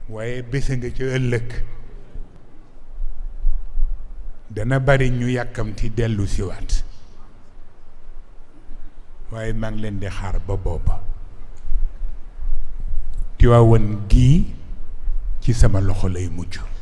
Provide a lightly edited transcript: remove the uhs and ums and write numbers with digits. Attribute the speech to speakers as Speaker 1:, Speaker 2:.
Speaker 1: waaye bés nga ca ëllëg dana bari ñu yàkkamti dellu siwaat waaye maa ngi leen di xaar ba booba. Tiwaawan gii ci sama loxo lay mujj.